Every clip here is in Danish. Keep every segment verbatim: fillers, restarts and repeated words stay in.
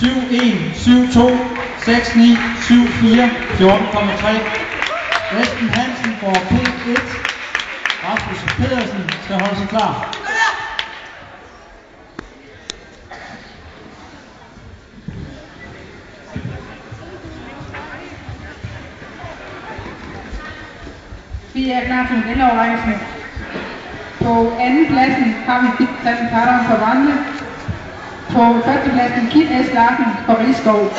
syv en, syv to, seks ni, syv fire, fjorten komma tre. Esben Hansen får P et. Rasmus Pedersen skal holde sig klar. Vi er klar til en genoverrækkelse. På anden pladsen har vi Christian Carter for Vandle. På førstepladsen Kim S. Larsen for Rigskov.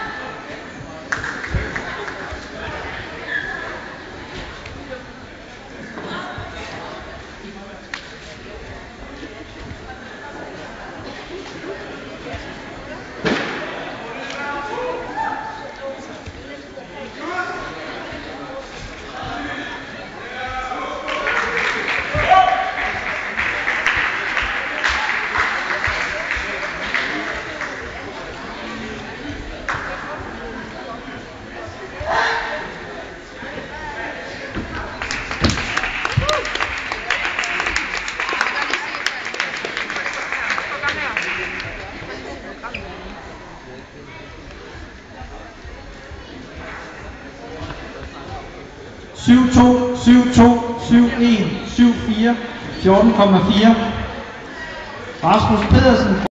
syv to, syv to, syv en, syv fire, fjorten komma fire. Rasmus Pedersen